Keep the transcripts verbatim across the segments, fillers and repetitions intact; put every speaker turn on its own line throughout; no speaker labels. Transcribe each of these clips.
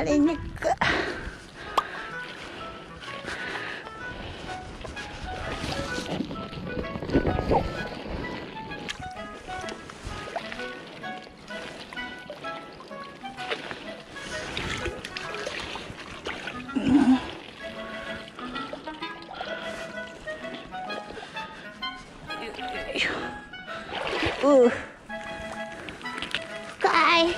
りにくい。うう深い。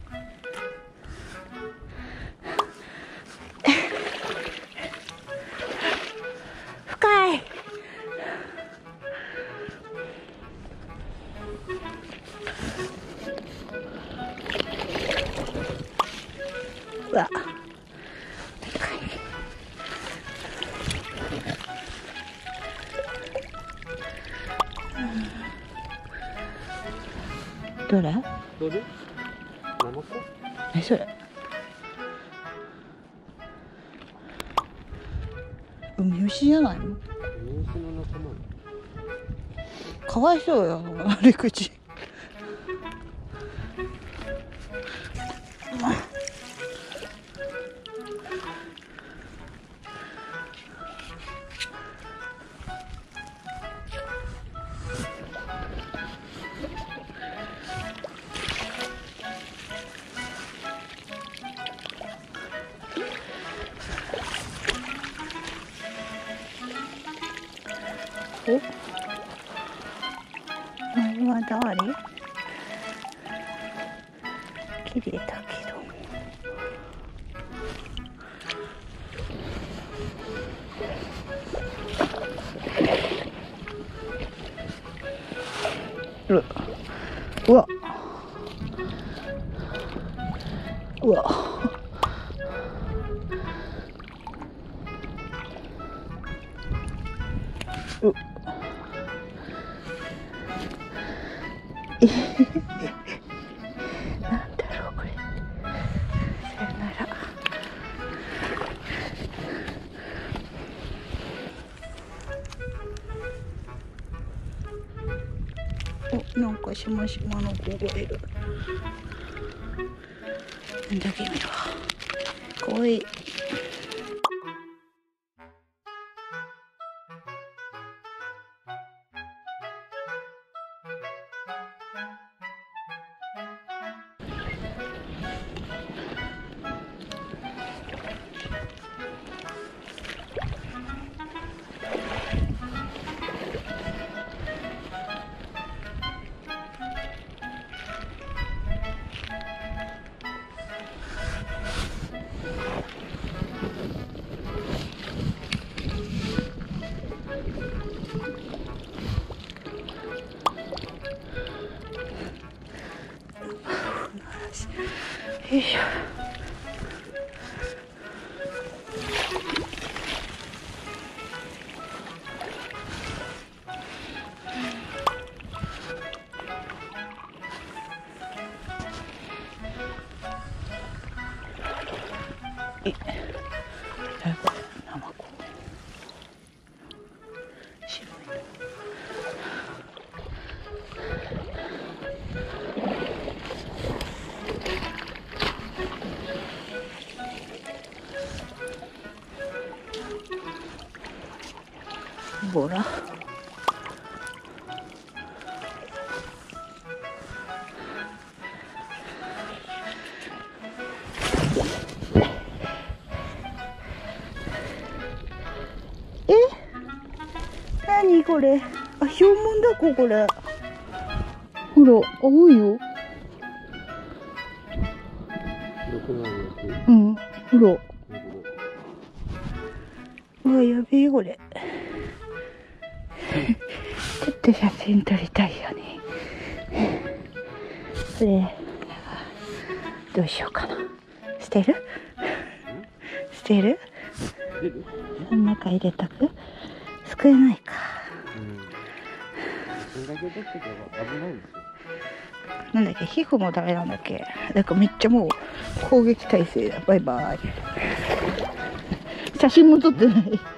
深い。うわ、どれ？
どれ？ナマコ？
え、それ。ウミウシじゃないの？
ウミウシの仲間。
かわいそうよ、あれ口。お、前は誰？綺麗だけど。うわ、うわ、うわ。うなんだろうこれ。さよなら。お、なんかしましまの子がいる。なんだ君は。かわいい。よいしょ。え、誰これ？ナマコ。白い。ほら。え？何これ？あ、ヒョウモンだここれ。ほら、青いよ。うん、ほら。うわ、やべえこれ。ちょっと写真撮りたいよね。これどうしようかな。捨てる？捨てる？その中入れたく？救えないか。
うん。それだけ取ってけば危ないんですよ。
なんだっけ、皮膚もダメなんだっけ。なんかめっちゃもう攻撃態勢だ。バイバイ。写真も撮ってない。